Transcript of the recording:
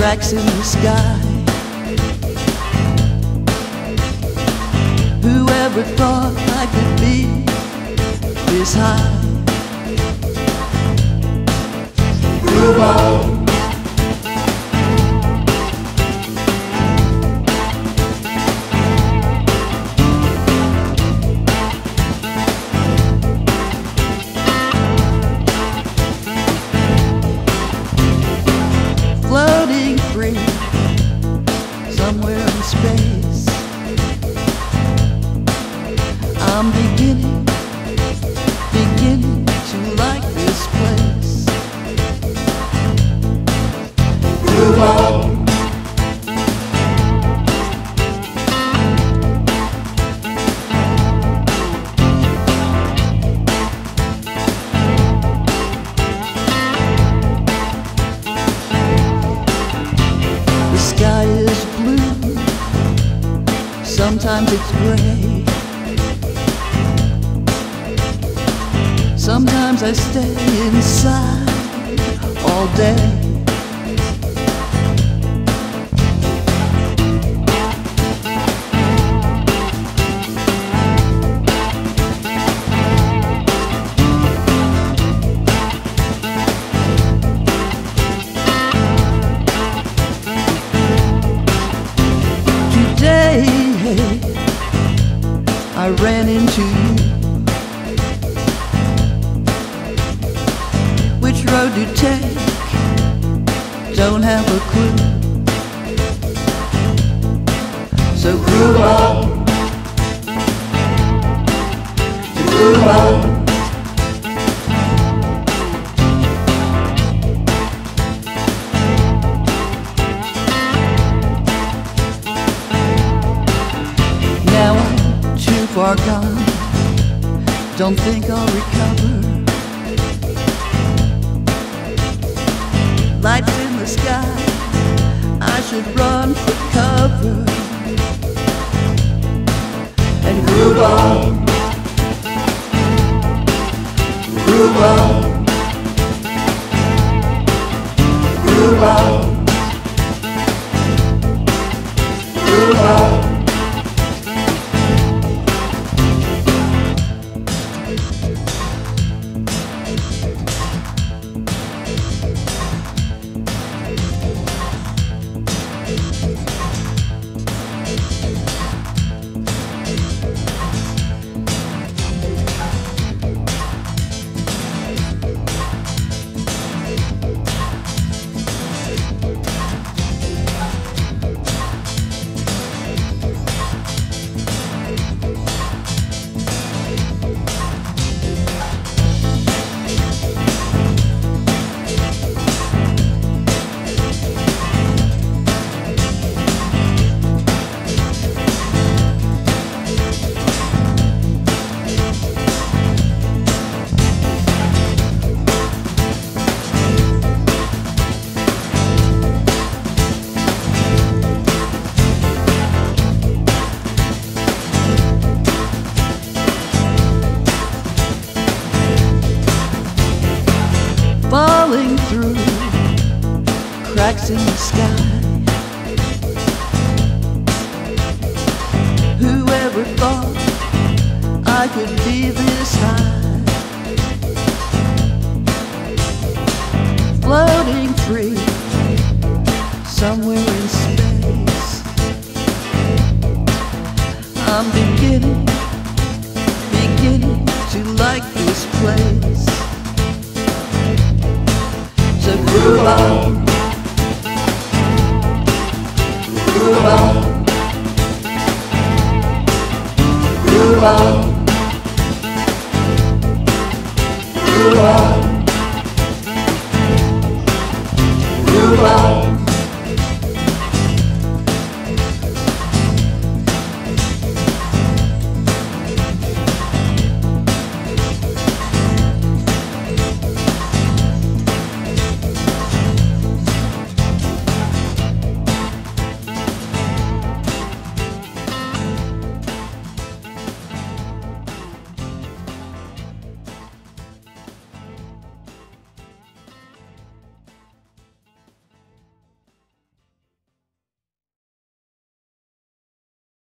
cracks in the sky. Whoever thought I could be this high? Groove on. Floating free somewhere in space, I'm beginning to like this place. Groove on. The sky is blue, sometimes it's gray. Sometimes I stay inside all day. Today I ran into you. Which road to take, don't have a clue. So groove on, groove on. Now I'm too far gone, don't think I'll recover. Lights in the sky, I should run for cover. And groove on, groove on, groove on, groove on. Falling through cracks in the sky. Whoever thought I could be this high? Floating free somewhere in space, I'm beginning to like this place. So groove on.